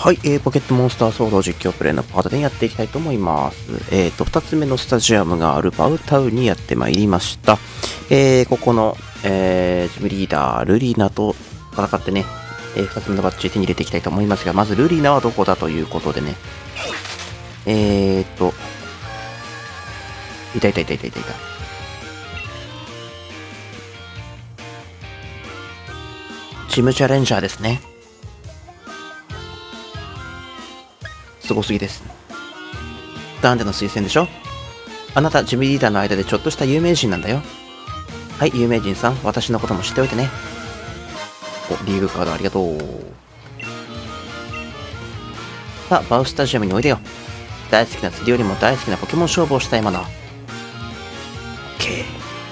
はい、ポケットモンスターソード実況プレイのパートでやっていきたいと思います。2つ目のスタジアムがあるバウタウンにやってまいりました。ここの、ジムリーダー、ルリーナと戦ってね、2つ目のバッジ手に入れていきたいと思いますが、まずルリーナはどこだということでね。いた。ジムチャレンジャーですね。すごすぎです。ダンデの推薦でしょ。あなたジムリーダーの間でちょっとした有名人なんだよ。はい、有名人さん、私のことも知っておいてね。お、リーグカードありがとう。さあ、バウスタジアムにおいでよ。大好きな釣りよりも大好きなポケモン勝負をしたいもの。OK。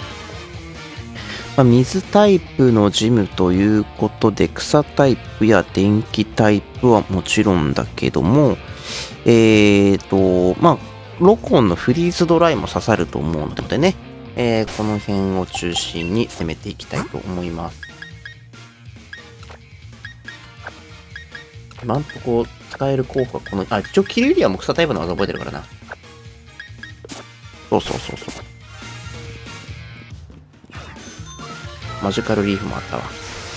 水タイプのジムということで、草タイプや電気タイプはもちろんだけども、ロコンのフリーズドライも刺さると思うのでね、この辺を中心に攻めていきたいと思います。今んとこ使える候補はこの、一応キルリアも草タイプの技覚えてるからな。そう。マジカルリーフもあったわ。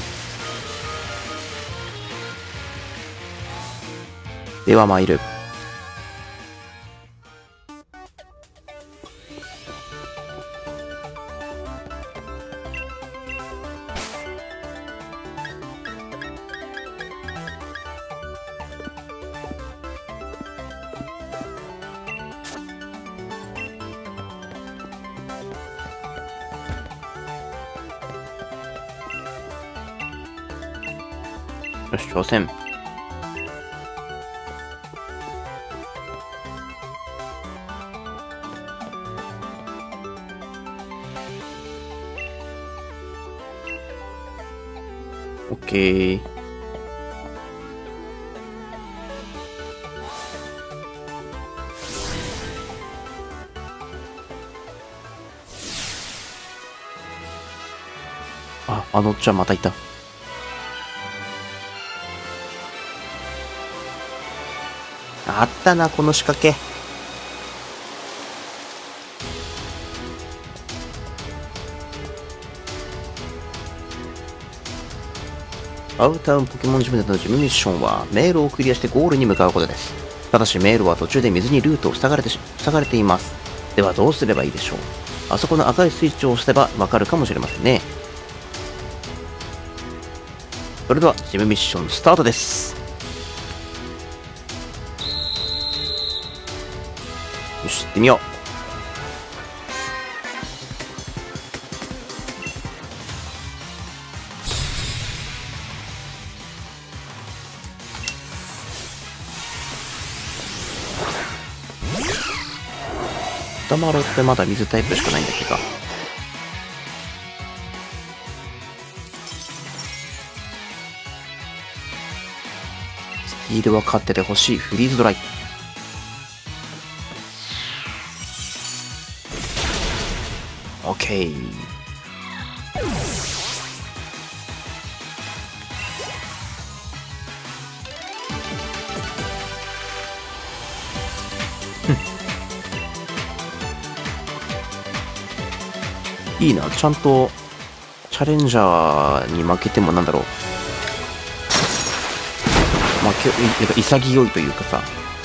では参る。よし、挑戦。オッケー。あのおっちゃんまたいた。あったな、この仕掛け。アウタウンポケモンジムでの事務ミッションは、迷路をクリアしてゴールに向かうことです。ただし迷路は途中で水にルートを塞がれています。ではどうすればいいでしょう。あそこの赤いスイッチを押せばわかるかもしれませんね。それでは事務ミッションスタートです。よし、行ってみよう。ダマロってまだ水タイプしかないんだっけか。スティールは勝っててほしい。フリーズドライ。オッケー。いいな、ちゃんとチャレンジャーに負けてもなんだろう、潔いというかさ。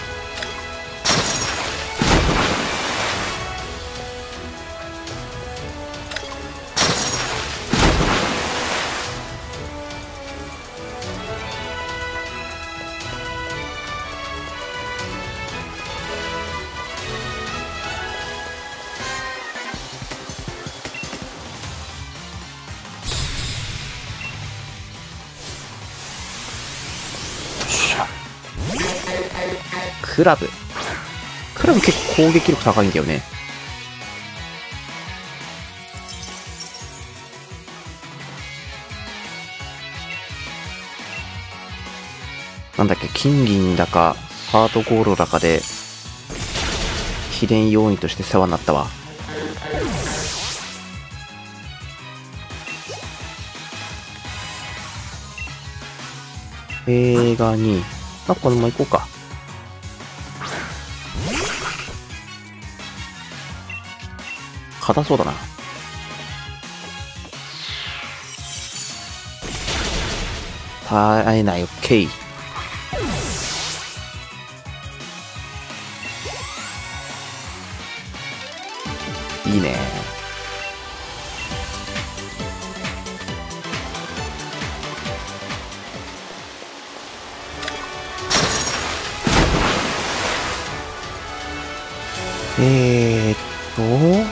クラブ結構攻撃力高いんだよね。なんだっけ、金銀だかハートゴールドだかで秘伝要員として世話になったわ。映画にまあ、このまま行こうか。硬そうだな。耐えない。オッケー。いいね。ーっと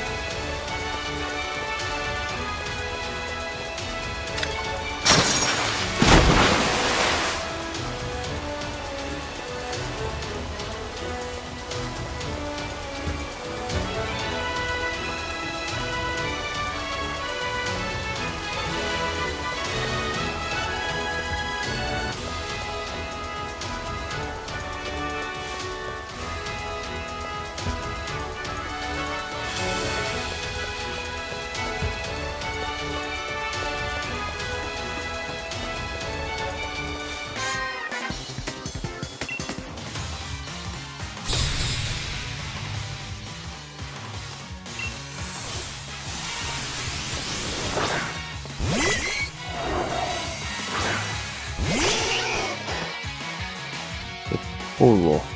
おうおう。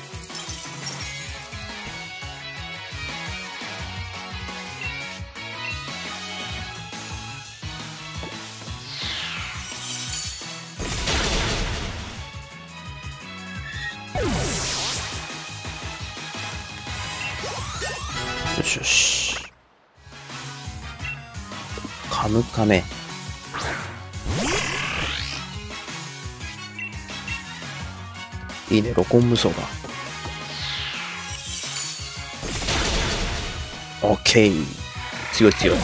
よしよし。カムカメ。いいね、ロコン無双だ。オッケー。強い強い。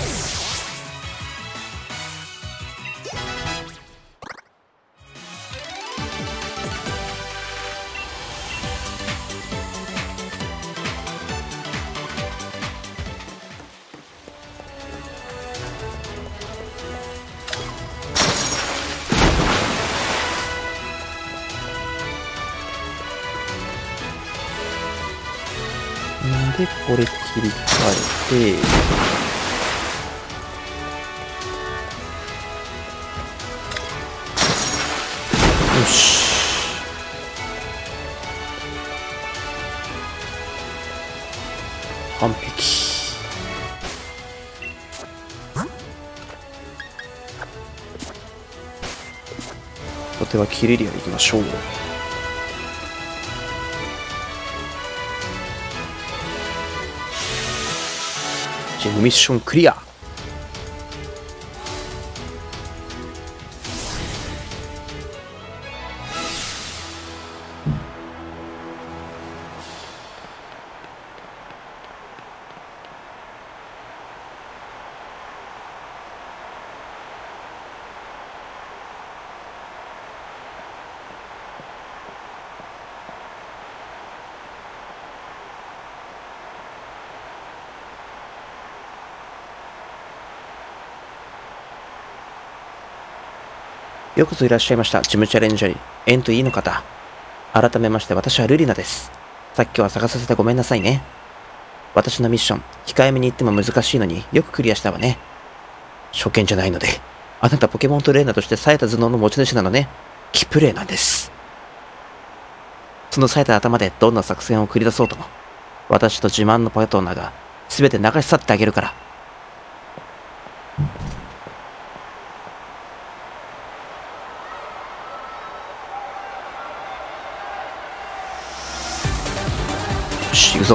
で、これ切り替えて、よし。完璧。こてはキレリアでいきましょう。ミッションクリア。よくぞいらっしゃいました。ジムチャレンジャーエントリーの方。改めまして私はルリナです。さっきは探させてごめんなさいね。私のミッション、控えめに言っても難しいのによくクリアしたわね。初見じゃないので、あなたポケモントレーナーとして冴えた頭脳の持ち主なのね。キプレイなんです。その冴えた頭でどんな作戦を繰り出そうとも、私と自慢のパトーナが全て流し去ってあげるから。よし、行くぞ。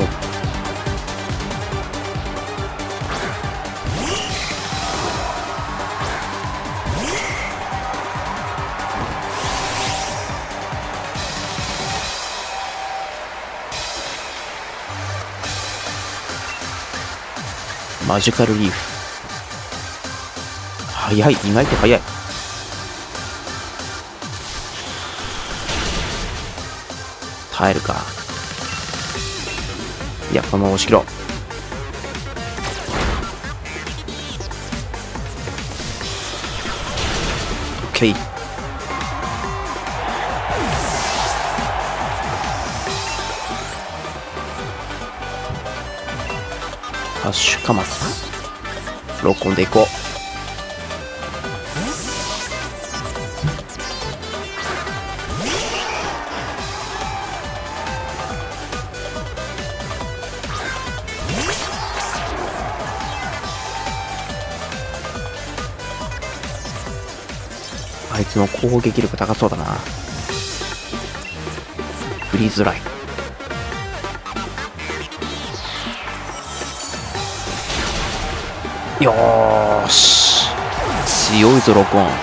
マジカルリーフ。早い、意外と早い。耐えるか。いや、このまま押し切ろう。オッケー。 ハッシュかます。ロックオンでいこう。あいつの攻撃力高そうだな。フリーズライン。よーし、強いぞロコン。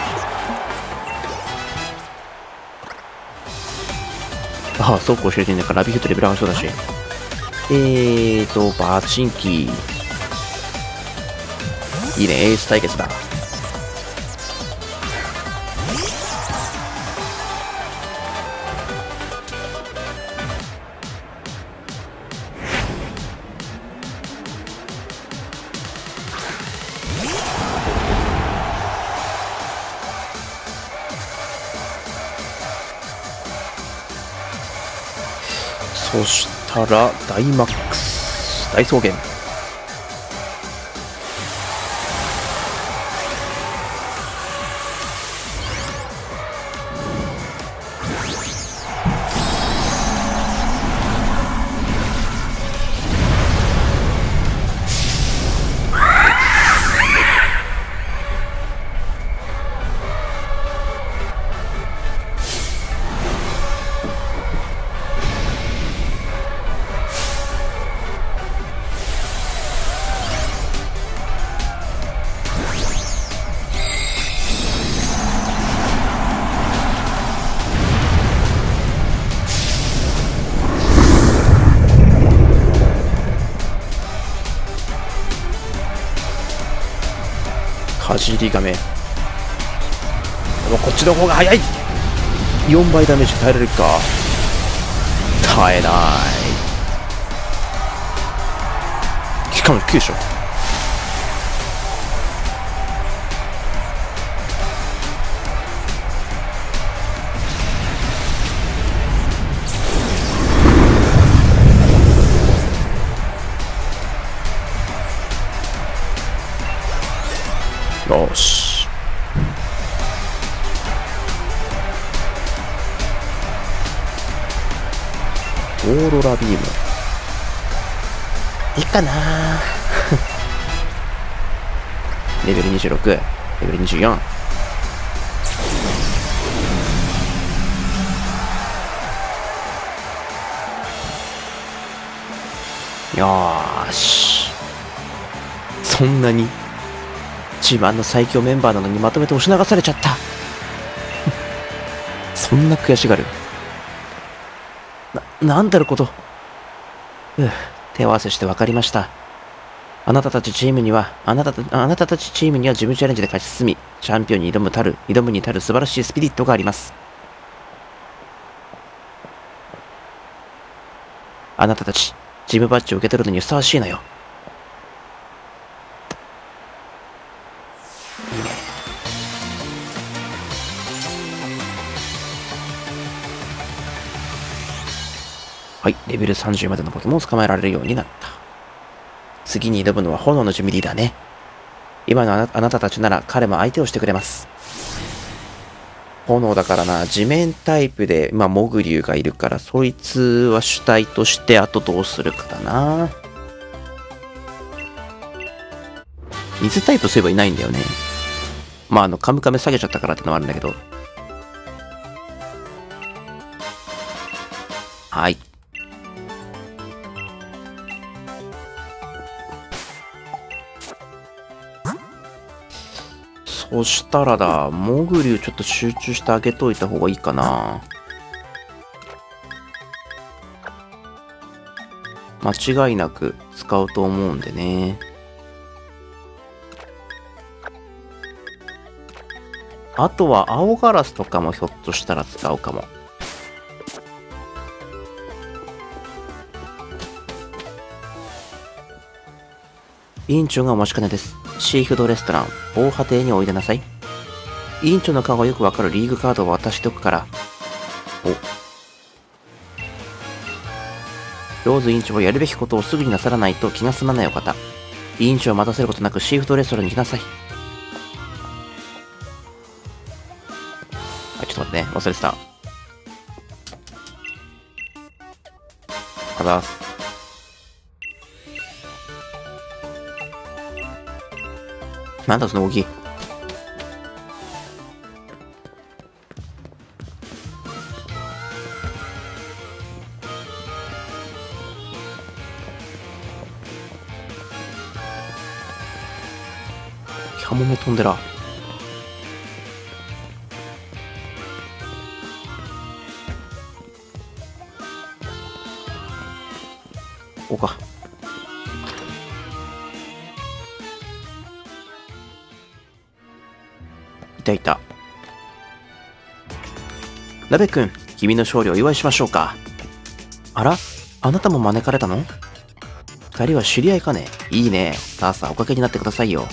ああ、そうこうしてるんだからラビフットレベル上がりそうだし。バチンキー。いいね、エース対決だ。そしたら大マックス大草原。かじり亀。でもこっちの方が早い。4倍ダメージ耐えられるか。耐えない。しかも9勝。よし。オーロラビームいいかなレベル26、レベル24。よーし。そんなに自慢の最強メンバーなのにまとめて押し流されちゃったそんな悔しがる。なんだろこと。手を合わせして分かりました。あなたたちチームには自分チャレンジで勝ち進み、チャンピオンに挑むに至る素晴らしいスピリットがあります。あなたたち、チームバッジを受け取るのにふさわしいのよ。いいね。はい、レベル30までのポケモンを捕まえられるようになった。次に挑むのは炎の準備リーダーね。今のあなたたちなら彼も相手をしてくれます。炎だからな、地面タイプで、モグリュウがいるから、そいつは主体として、あとどうするかだな。水タイプそういえばいないんだよね。カムカメ下げちゃったからってのもあるんだけど。はい。そしたらだ、モグリュウちょっと集中してあげといた方がいいかな。間違いなく使うと思うんでね。あとは青ガラスとかもひょっとしたら使うかも。委員長がお待ちかねです。シーフードレストラン、防波堤においでなさい。委員長の顔がよくわかるリーグカードを渡しておくから。ローズ委員長はやるべきことをすぐになさらないと気が済まないお方。 委員長を待たせることなくシーフードレストランに行きなさい。あ、ちょっと待ってね。忘れてた。ただ、なんだその動き。キャモメ飛んでら。こうか。いたいた。鍋くん、君の勝利をお祝いしましょうか。あら、あなたも招かれたの？二人は知り合いかね？いいね。さあさあおかけになってくださいよ。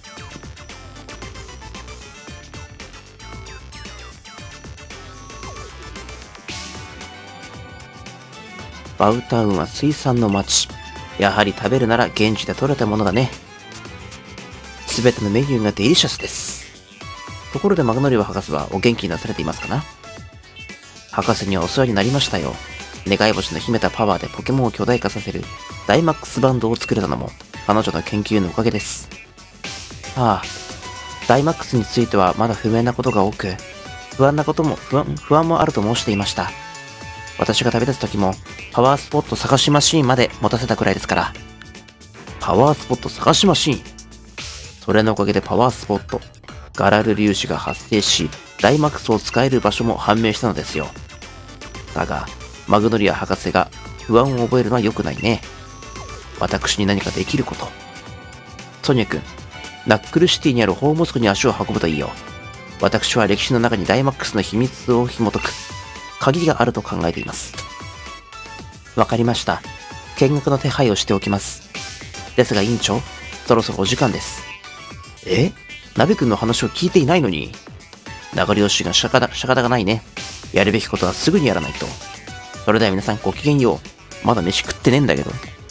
バウタウンは水産の町。やはり食べるなら現地で採れたものだね。すべてのメニューがデリシャスです。ところでマグノリオ博士はお元気になされていますかな？博士にはお世話になりましたよ。願い星の秘めたパワーでポケモンを巨大化させるダイマックスバンドを作れたのも彼女の研究のおかげです。ああ、ダイマックスについてはまだ不明なことが多く、不安もあると申していました。私が旅立つ時もパワースポット探しマシーンまで持たせたくらいですから。パワースポット探しマシーン。それのおかげでパワースポット、ガラル粒子が発生し、ダイマックスを使える場所も判明したのですよ。だが、マグノリア博士が不安を覚えるのは良くないね。私に何かできること。ソニア君、ナックルシティにあるホーモスクに足を運ぶといいよ。私は歴史の中にダイマックスの秘密を紐解く鍵があると考えています。わかりました。見学の手配をしておきます。ですが委員長、そろそろお時間です。ナベ君の話を聞いていないのに。流れ星が仕方がないね。やるべきことはすぐにやらないと。それでは皆さんごきげんよう。まだ飯食ってねえんだけど。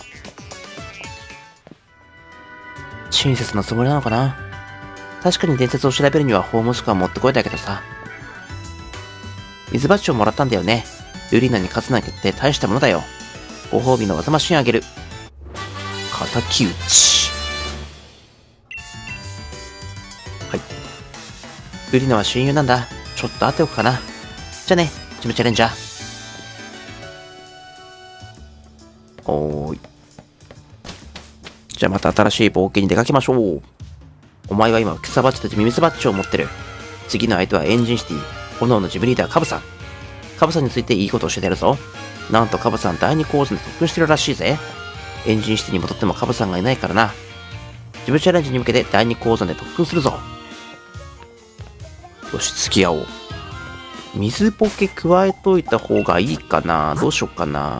親切なつもりなのかな。確かに伝説を調べるにはホームスクは持ってこいだけどさ。水バッジをもらったんだよね。ルリーナに勝つなんて大したものだよ。ご褒美の技マシンあげる。敵討ち。はい。ルリーナは親友なんだ。ちょっと会っておくかな。じゃあね、ジムチャレンジャー。おーい。じゃあまた新しい冒険に出かけましょう。お前は今、草バッジとミミズバッジを持ってる。次の相手はエンジンシティ、炎のジムリーダーカブさん。カブさんについていいことを教えてやるぞ。なんとカブさん第2構図に特訓してるらしいぜ。エンジンシティに戻ってもカブさんがいないからな。ジムチャレンジに向けて第2構図で特訓するぞ。よし、付き合おう。水ポケ加えといた方がいいかな。どうしよっかな。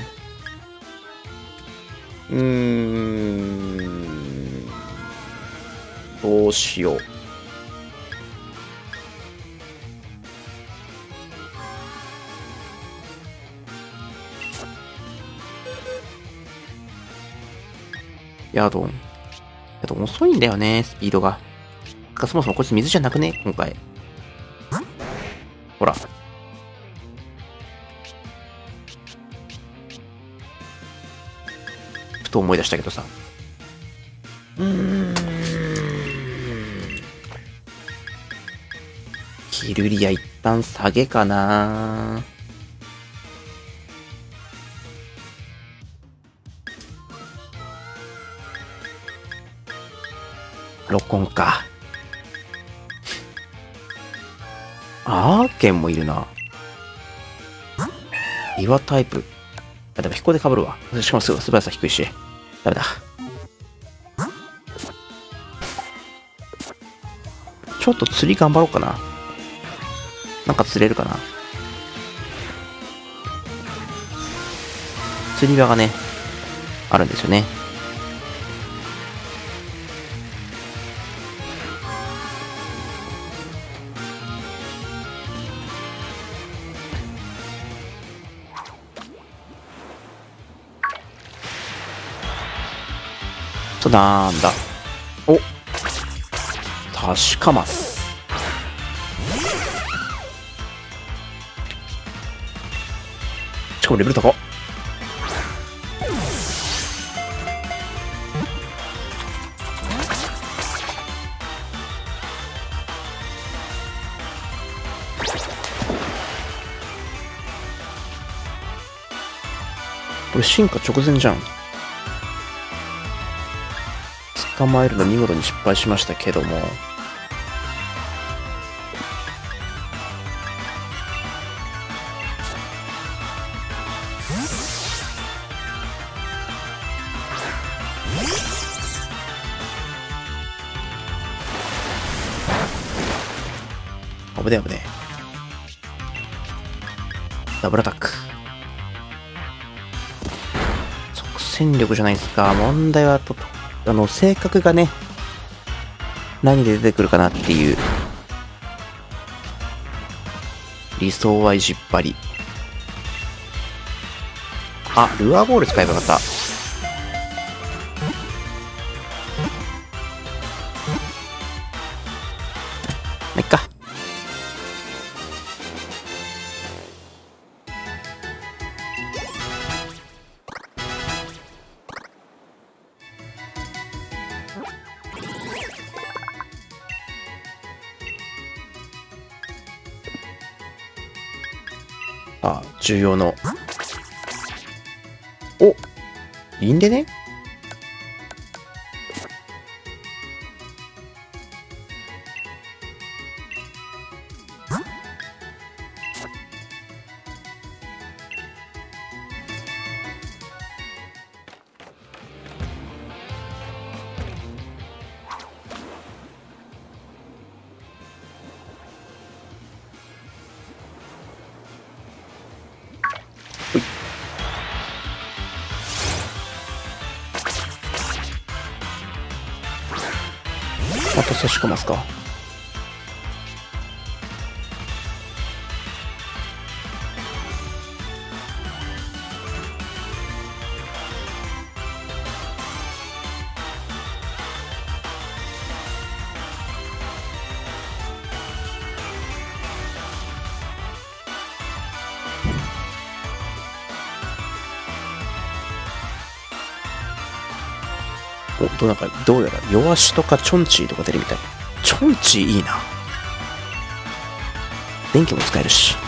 どうしよう。ヤドン遅いんだよね、スピードが。そもそもこいつ水じゃなくね今回。ほら。ふと思い出したけどさ。キルリア一旦下げかな。ロコンか。アーケンもいるな。岩タイプ。あ、でも飛行で被るわ。しかも素早さ低いし。ダメだ。ちょっと釣り頑張ろうかな。なんか釣れるかな。釣り場がね、あるんですよね。 なんだ。お、確かます。しかもレベル高っ。これ進化直前じゃん。捕まえるの見事に失敗しましたけども、危ねえ危ねえ。ダブルアタック。即戦力じゃないですか。問題は性格がね、何で出てくるかなっていう。理想は意地っ張り。あ、ルアーボール使えばよかった。まあ、いっか。あ、重要の。お、いいんでね。また差し込ますか。お、どうやら弱しとかチョンチーとか出るみたい。チョンチーいいな。電気も使えるし。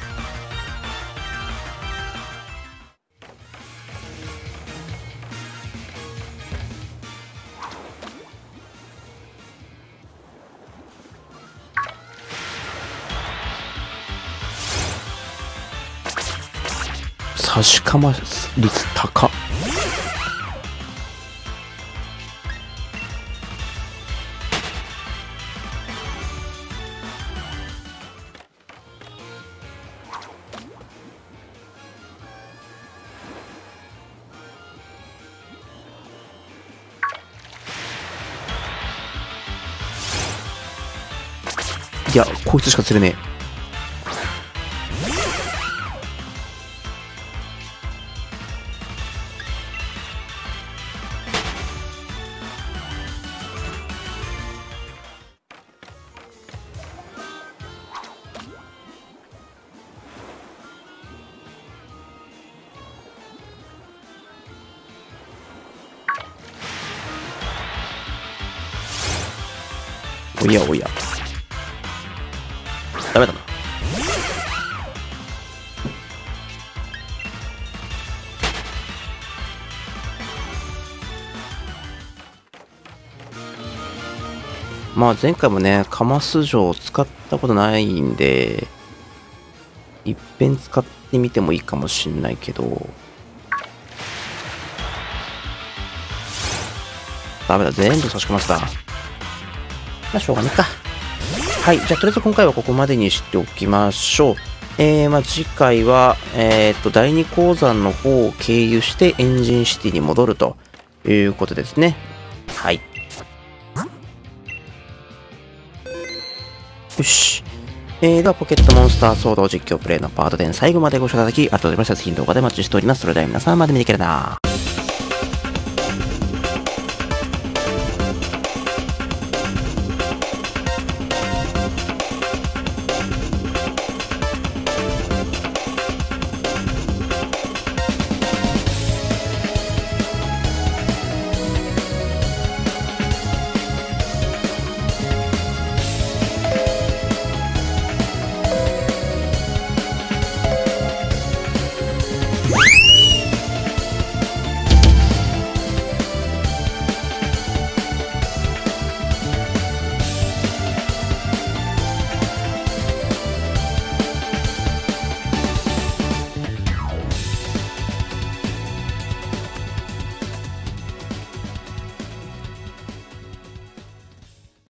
差しかま率高っ。いや、こいつしか釣れねえ。おやおや。ダメだな。まあ前回もね、カマス城を使ったことないんで、いっぺん使ってみてもいいかもしんないけど、ダメだ、全部差し込ませた。まあしょうがねえか。はい。じゃあ、とりあえず今回はここまでにしておきましょう。まあ、次回は、第二鉱山の方を経由してエンジンシティに戻るということですね。はい。よし。では、ポケットモンスターソード実況プレイのパート10最後までご視聴いただき、ありがとうございました。次の動画でお待ちしております。それでは皆さんまで見ていけるな。